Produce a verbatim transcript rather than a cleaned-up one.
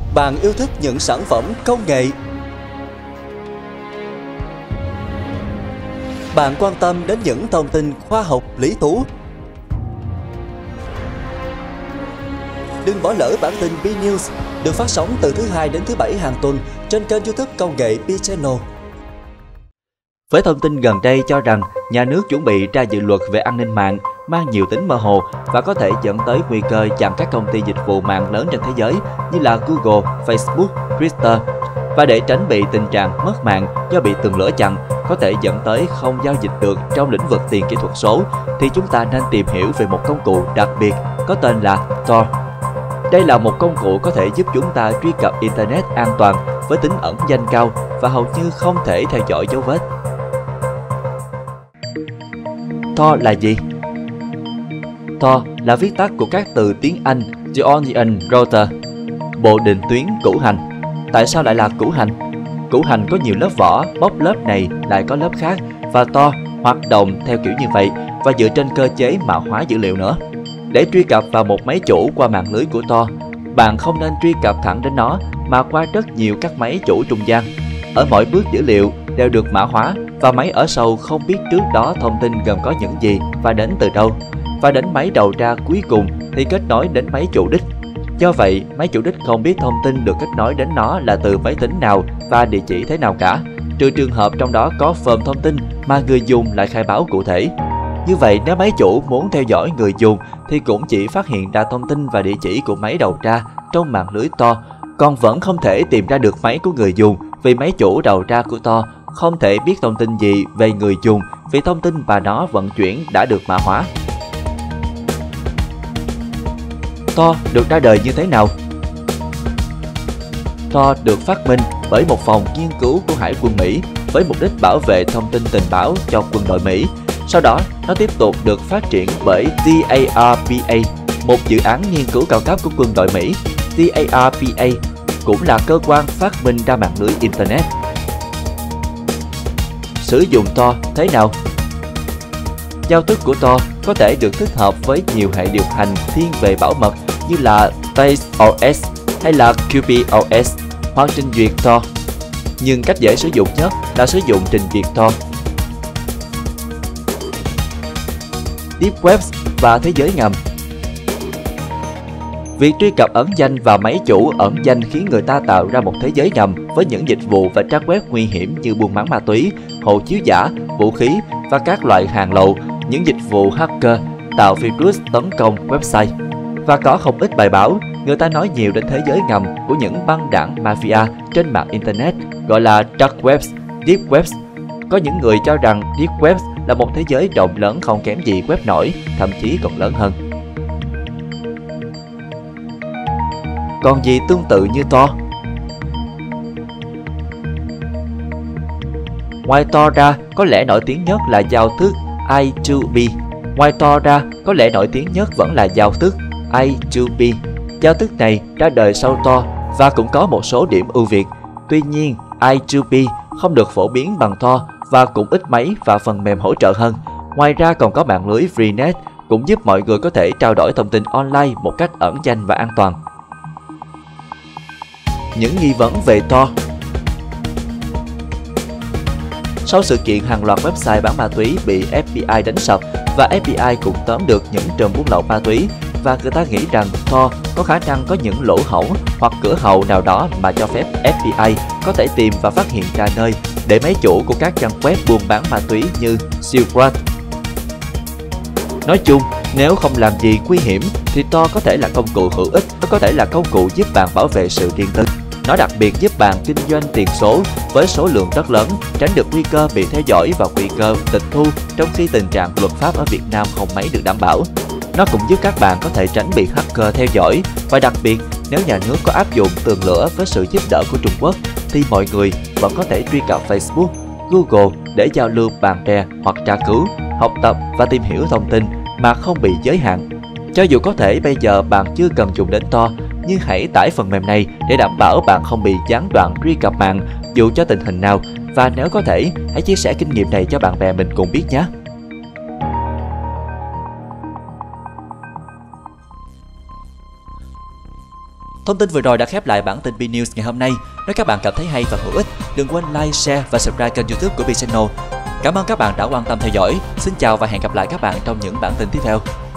Bạn yêu thích những sản phẩm công nghệ. Bạn quan tâm đến những thông tin khoa học lý thú. Đừng bỏ lỡ bản tin B-News được phát sóng từ thứ hai đến thứ bảy hàng tuần trên kênh YouTube Công nghệ B-Channel. Với thông tin gần đây cho rằng nhà nước chuẩn bị ra dự luật về an ninh mạng mang nhiều tính mơ hồ và có thể dẫn tới nguy cơ chặn các công ty dịch vụ mạng lớn trên thế giới như là Google, Facebook, Twitter. Và để tránh bị tình trạng mất mạng do bị tường lửa chặn, có thể dẫn tới không giao dịch được trong lĩnh vực tiền kỹ thuật số, thì chúng ta nên tìm hiểu về một công cụ đặc biệt có tên là Tor. Đây là một công cụ có thể giúp chúng ta truy cập Internet an toàn với tính ẩn danh cao và hầu như không thể theo dõi dấu vết. Tor là gì? Tor là viết tắt của các từ tiếng Anh The Onion Router, bộ định tuyến củ hành. Tại sao lại là củ hành? Củ hành có nhiều lớp vỏ, bóc lớp này lại có lớp khác, và Tor hoạt động theo kiểu như vậy và dựa trên cơ chế mã hóa dữ liệu nữa. Để truy cập vào một máy chủ qua mạng lưới của Tor, bạn không nên truy cập thẳng đến nó mà qua rất nhiều các máy chủ trung gian. Ở mỗi bước dữ liệu đều được mã hóa và máy ở sau không biết trước đó thông tin gồm có những gì và đến từ đâu. Và đến máy đầu ra cuối cùng thì kết nối đến máy chủ đích. Do vậy, máy chủ đích không biết thông tin được kết nối đến nó là từ máy tính nào và địa chỉ thế nào cả, trừ trường hợp trong đó có phơm thông tin mà người dùng lại khai báo cụ thể. Như vậy, nếu máy chủ muốn theo dõi người dùng thì cũng chỉ phát hiện ra thông tin và địa chỉ của máy đầu ra trong mạng lưới Tor, còn vẫn không thể tìm ra được máy của người dùng vì máy chủ đầu ra của Tor không thể biết thông tin gì về người dùng vì thông tin mà nó vận chuyển đã được mã hóa. Tor được ra đời như thế nào? Tor được phát minh bởi một phòng nghiên cứu của Hải quân Mỹ với mục đích bảo vệ thông tin tình báo cho quân đội Mỹ. Sau đó, nó tiếp tục được phát triển bởi T A R P A, một dự án nghiên cứu cao cấp của quân đội Mỹ. T A R P A cũng là cơ quan phát minh ra mạng lưới Internet. Sử dụng Tor thế nào? Giao thức của Tor có thể được tích hợp với nhiều hệ điều hành thiên về bảo mật như là Tails O S hay là Q P O S hoặc trình duyệt Tor. Nhưng cách dễ sử dụng nhất là sử dụng trình duyệt Tor. Deep Web và thế giới ngầm. Việc truy cập ẩn danh vào máy chủ ẩn danh khiến người ta tạo ra một thế giới ngầm với những dịch vụ và trang web nguy hiểm như buôn bán ma túy, hộ chiếu giả, vũ khí và các loại hàng lậu, những dịch vụ hacker tạo virus tấn công website. Và có không ít bài báo, người ta nói nhiều đến thế giới ngầm của những băng đảng mafia trên mạng Internet gọi là Dark Web, Deep Web. Có những người cho rằng Deep Web là một thế giới rộng lớn không kém gì web nổi, thậm chí còn lớn hơn. Còn gì tương tự như Tor? Ngoài Tor ra, có lẽ nổi tiếng nhất là giao thức I hai P. Ngoài Tor ra, có lẽ nổi tiếng nhất vẫn là giao thức I hai P. Giao thức này ra đời sau Tor và cũng có một số điểm ưu việt. Tuy nhiên, I hai P không được phổ biến bằng Tor và cũng ít máy và phần mềm hỗ trợ hơn. Ngoài ra còn có mạng lưới Freenet cũng giúp mọi người có thể trao đổi thông tin online một cách ẩn danh và an toàn. Những nghi vấn về Tor. Sau sự kiện hàng loạt website bán ma túy bị F B I đánh sập và F B I cũng tóm được những trùm buôn lậu ma túy, và người ta nghĩ rằng Tor có khả năng có những lỗ hổng hoặc cửa hậu nào đó mà cho phép F B I có thể tìm và phát hiện ra nơi để máy chủ của các trang web buôn bán ma túy như Silk Road. Nói chung, nếu không làm gì nguy hiểm thì Tor có thể là công cụ hữu ích, nó có thể là công cụ giúp bạn bảo vệ sự riêng tư. Nó đặc biệt giúp bạn kinh doanh tiền số với số lượng rất lớn, tránh được nguy cơ bị theo dõi và nguy cơ tịch thu trong khi tình trạng luật pháp ở Việt Nam không mấy được đảm bảo. Nó cũng giúp các bạn có thể tránh bị hacker theo dõi, và đặc biệt nếu nhà nước có áp dụng tường lửa với sự giúp đỡ của Trung Quốc thì mọi người vẫn có thể truy cập Facebook, Google để giao lưu bạn bè hoặc tra cứu, học tập và tìm hiểu thông tin mà không bị giới hạn. Cho dù có thể bây giờ bạn chưa cần dùng đến Tor, nhưng hãy tải phần mềm này để đảm bảo bạn không bị gián đoạn truy cập mạng dù cho tình hình nào, và nếu có thể, hãy chia sẻ kinh nghiệm này cho bạn bè mình cùng biết nhé. Thông tin vừa rồi đã khép lại bản tin B-News ngày hôm nay. Nếu các bạn cảm thấy hay và hữu ích, đừng quên like, share và subscribe kênh YouTube của B-Channel. Cảm ơn các bạn đã quan tâm theo dõi. Xin chào và hẹn gặp lại các bạn trong những bản tin tiếp theo.